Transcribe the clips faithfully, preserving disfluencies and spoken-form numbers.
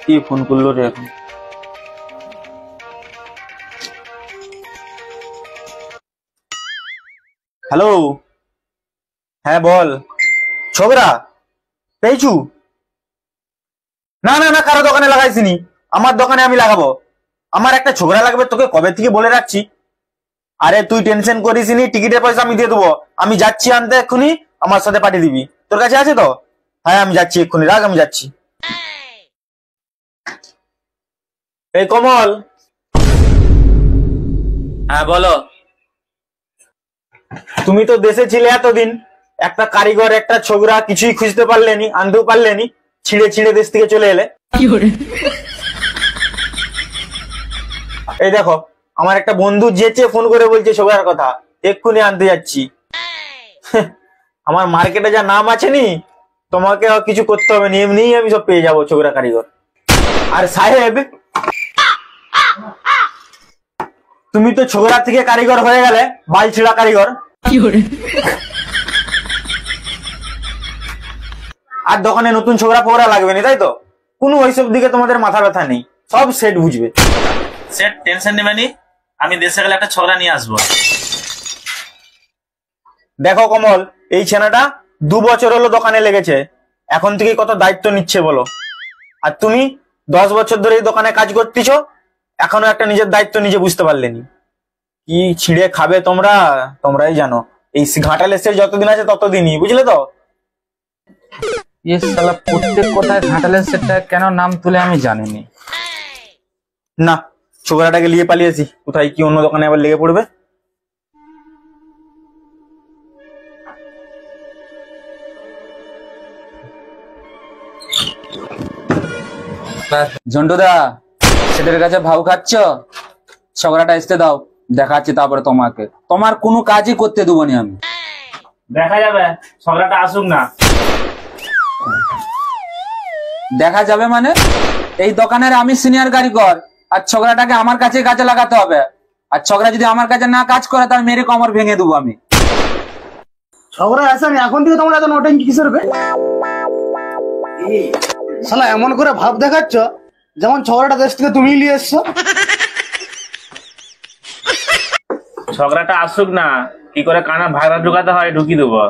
কি ফোন করলো রে এখন? হ্যালো, হ্যাঁ বল। ছোকরা পেয়েছু? না না না, কারো দোকানে লাগাইছিনি, আমার দোকানে আমি লাগাবো। আমার একটা ছোকরা লাগবে, তোকে কবে থেকে বলে রাখছি। আরে তুই টেনশন করিস নি, টিকিটের পয়সা আমি দিয়ে দেবো। আমি যাচ্ছি আনতে, এক্ষুনি আমার সাথে পাঠিয়ে দিবি। তোর কাছে আছে তো? হ্যাঁ আমি যাচ্ছি এক্ষুনি, রাখ আমি যাচ্ছি। এই কমল। হ্যাঁ বলো। তুমি তো দেশে ছিলে এতদিন, একটা কারিগর একটা ছোকরা কিছুই খুঁজতে পারলেনি, আনতেও পারলেনি, ছিঁড়ে ছিঁড়ে দেশ থেকে চলে এলে। এই দেখো, আমার একটা বন্ধু যেচে ফোন করে বলছে ছোকরার কথা, এক্ষুনি আনতে যাচ্ছি। আমার মার্কেটে যা নাম আছে নি, তোমাকে কিছু করতে হবে না, এমনিই আমি সব পেয়ে যাবো ছোকরা কারিগর। আর সাহেব, তুমি তো ছোকরা থেকে কারিগর হয়ে গেলে, বাল ছিঁড়া কারিগর। আর দোকানে নতুন ছোকরা ফোকরা লাগবে না, তাই তো? কোনো ওইসব দিকে তোমাদের মাথা ব্যথা নেই, সব সেট বুঝবে। সেট টেনশন নেবে নি, আমি দেশে গেলে একটা ছোকরা নিয়ে আসবো। দেখো কমল, এই ছেলেটা দু বছর হলো দোকানে লেগেছে, এখন থেকে কত দায়িত্ব নিচ্ছে বলো। আর তুমি দশ বছর ধরে এই দোকানে কাজ করতেছো, এখনো একটা নিজের দায়িত্ব নিজে বুঝতে পারলেনি। কি ছিঁড়ে খাবে তোমরা, তোমরাই জানো। এই ঘাটালের সেট যতদিন আছে ততদিনই, বুঝলে তো? ইয়ে শালা প্রত্যেক কথায় ঘাটালের সেটটা কেন নাম তুলে আমি জানিনি। না, ছোকরাটাকে নিয়ে পালিয়েছি, কোথায় কি অন্য দোকানে আবার লেগে পড়বে। ঝন্টুদা, সেটার কাছে ভাউ খাচ্ছ? ছোকরাটা আসতে দাও, দেখাচ্ছি তারপরে তোমাকে। তোমার কোনো কাজই করতে দেবো নি আমি। দেখা যাবে, ছোকরাটা আসুক না। দেখা যাবে মানে? এই দোকানের আমি সিনিয়র কারিগর, আর ছোকরাটাকে আমার কাছে কাজে লাগাতে হবে। আর ছোকরা যদি আমার কাছে না কাজ করে, তার মেরে কোমর ভেঙে দেবো আমি। ছোকরা আসেন, এখন থেকে তোমরা এত নোটেঙ্কি কিসের হবে? শালা এমন করে ভাব দেখাচ্ছ যেমন ছোকরাটা দেশ থেকে তুমি নিয়ে এসছো। ছোকরাটা আসুক না, কি করে কানা ভাগরা ঢুকাতে হয় ঢুকি দেবো।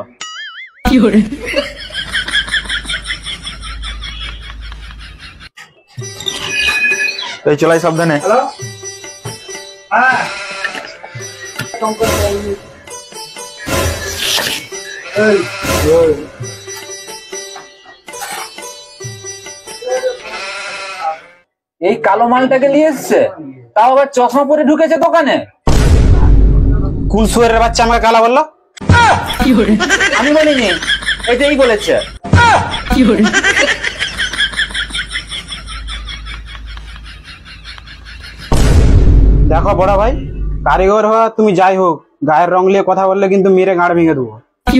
এই চলাই সাবধানে। এই কালো মালটাকে নিয়ে এসছে, তাও আবার চশমা পরে ঢুকেছে দোকানে। কুল সুয়ারের বাচ্চা আমাকে কালা বললো? আমি বলিনি, এটাই বলেছে। দেখো বড় ভাই, কারিগর হওয়া তুমি যাই হোক, গায়ের রং নিয়ে কথা বললে কিন্তু মেরে গাঁড় ভেঙে দেবো।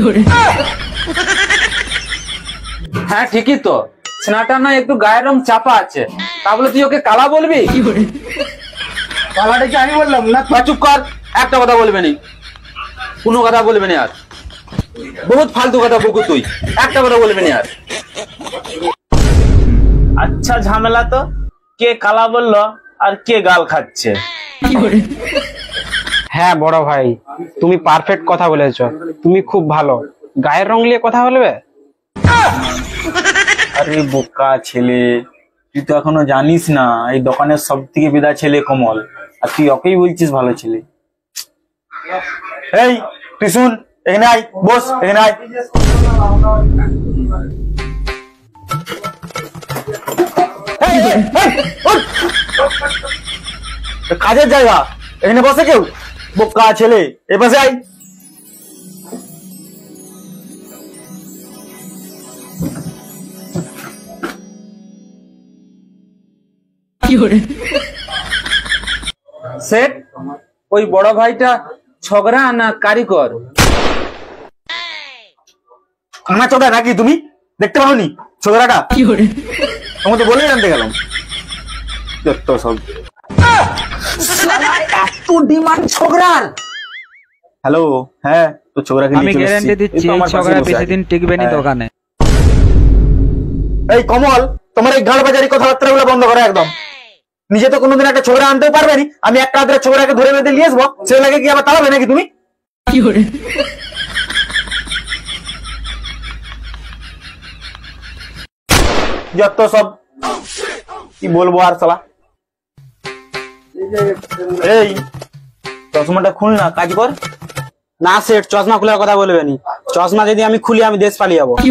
হ্যাঁ ঠিকই তো, ছেনাটা না একটু গায়ের রং চাপা আছে, তা বলে তুই ওকে কালা বলবি? কালাটা কি আমি বললাম না? বা চুপ কর, একটা কথা বলবে নি, কোনো কথা বলবে না আর। বহুত ফালতু কথা বকু তুই, একটা কথা বলবে না আর। আচ্ছা ঝামেলা তো, কে কালা বললো আর কে গাল খাচ্ছে? হ্যাঁ বড় ভাই, তুমি পারফেক্ট কথা বলেছো, তুমি খুব ভালো। গায়ের রং নিয়ে কথা বলবে? আরে বোকা ছেলে, তুই তো এখনো জানিস না এই দোকানের সব থেকে বিদা ছেলে কমল, আর তুই ওকেই বলছিস ভালো ছেলে। এই তুই শুন, এখানে আয়, বস এখানে আয়। এই, এই, এই, উঠ। কাজের জায়গা, এখানে বসে কেউ? বোকা ছেলে, এ পাশে আয়। সেট, ওই বড় ভাইটা ছোকরা না কারিগর? কানা চোদা নাকি তুমি? দেখতে পাওনি ছোকরাটা? আমি তো বলেই জানতে গেলাম। সব এত ডিমান্ড ছোকরার। হ্যালো, হ্যাঁ তো ছোকরাকে আমি গ্যারান্টি দিচ্ছি এই ছোকরা বেশি দিন টিকবে না দোকানে। এই কমল, তোমার এই গাঁড় বাজারি কথাবার্তা গুলো বন্ধ করো একদম। নিজে তো কোনোদিন একটা ছোকরা আনতেও পারবে নি, আমি একটা হাতের ছোকরাকে ধরে বেঁধে নিয়ে আসবো, ছেলেকে কি আবার তাড়াবে নাকি তুমি? যত সব কি বলবো আর সালা। এই চশমাটা খুল না, কাজ কর। না সেট, চশমা খোলার কথা বলবে নি। চশমা যদি আমি খুলি আমি দেশ পালিয়ে যাবো।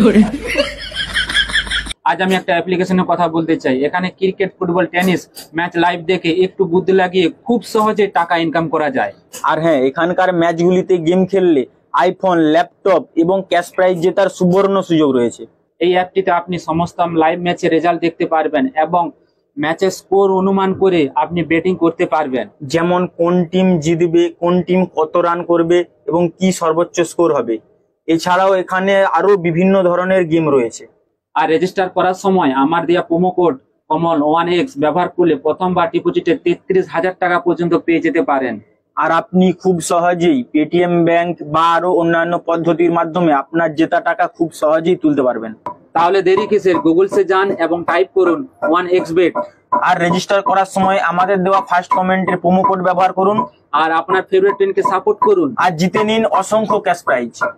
আজ আমি একটা অ্যাপ্লিকেশনের কথা বলতে চাই। এখানে cricket, football, tennis match live দেখে একটু বুদ্ধি লাগিয়ে খুব সহজে টাকা ইনকাম করা যায়। আর হ্যাঁ, এখানকার ম্যাচগুলিতে গেম খেললে আইফোন, ল্যাপটপ এবং ক্যাশ প্রাইজ জেতার সুবর্ণ সুযোগ রয়েছে। এই অ্যাপটিতে আপনি সমস্ত লাইভ ম্যাচের রেজাল্ট দেখতে পারবেন এবং ম্যাচের স্কোর অনুমান করে আপনি বেটিং করতে পারবেন। যেমন কোন টিম জিতবে, কোন টিম কত রান করবে এবং কি সর্বোচ্চ স্কোর হবে। এছাড়াও এখানে আরো বিভিন্ন ধরনের গেম রয়েছে। আর রেজিস্টার করার সময় আমার দেওয়া promo code common one X ব্যবহার করলে প্রথমবার ডিপোজিটে তেত্রিশ হাজার টাকা পর্যন্ত পেয়ে যেতে পারেন। আর আপনি খুব সহজেই পেটিএম ব্যাংক বা আরো অন্যান্য পদ্ধতির মাধ্যমে আপনার জেতা টাকা খুব সহজেই তুলতে পারবেন। তাহলে দেরি কিসের, গুগলসে যান এবং টাইপ করুন ওয়ান এক্স বেট। আর রেজিস্টার করার সময় আমাদের দেওয়া ফার্স্ট কমেন্টের প্রোমো কোড ব্যবহার করুন আর আপনার ফেভারিট টিমকে সাপোর্ট করুন। আর জিতে নিন অসংখ্য ক্যাশ প্রাইজ।